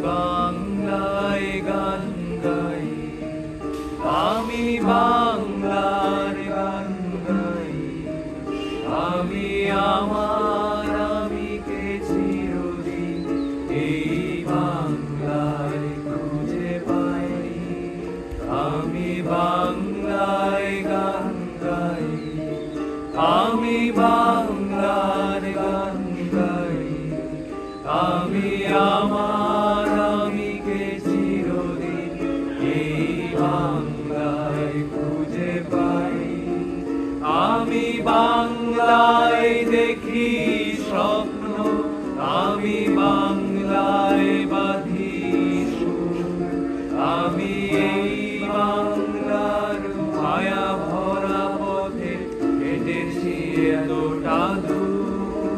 বাংলায় গান গাই, আমি বাংলার গান গাই। আমি আমার আমিকে চিরদিন এই বাংলায় খুঁজে পাই। আমি বাংলায় গান গাই, আমি বাংলার গান গাই। আমি আমার আমিকে চিরদিন এই বাংলায় খুঁজে পাই। আমি বাংলায় দেখি স্বপ্ন, আমি বাংলায় বাঁধি সুর। আমি এই বাংলার মায়া ভরা পথে হেঁটেছি এতটা দূর।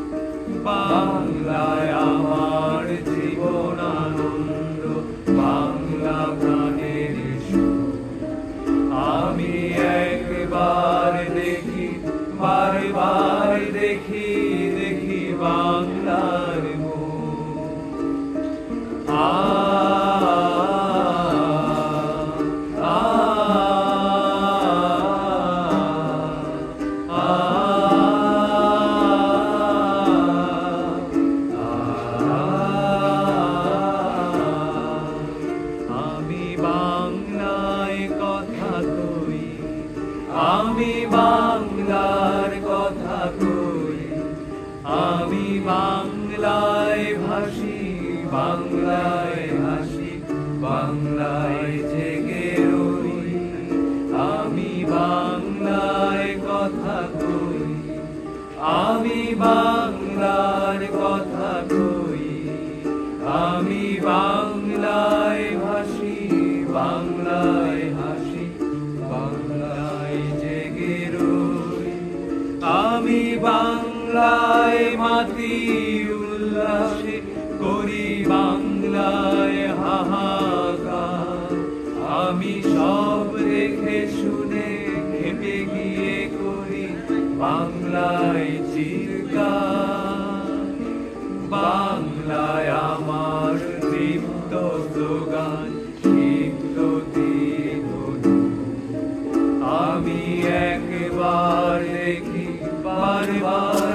বাংলায় আমার জীবন আনন্দ, বাংলা প্রাণের সুর। আমি একবার দেখি, বারবার দেখি, দেখি বাংলার মুখ। আমি বাংলায় কথা কই, আমি বাংলার কথা কই। আমি বাংলায় ভাসি, বাংলায় হাসি, বাংলায় জেগে রই। আমি বাংলায় কথা কই, আমি বাংলার কথা কই। আমি বাংলায় ভাসি, বাংলায় হাসি, বাংলায় জেগে রই। আমি বাংলায় মাতি উল্লাসে করি, বাংলায় হাহাকার। আমি সব দেখে শুনে খেপে গিয়ে করি বাংলায় চিৎকার। বাংলায় আমার তৃপ্ত স্লোগান, ক্ষিপ্ত তীরধনু। আমি একবার দেখি, বারবার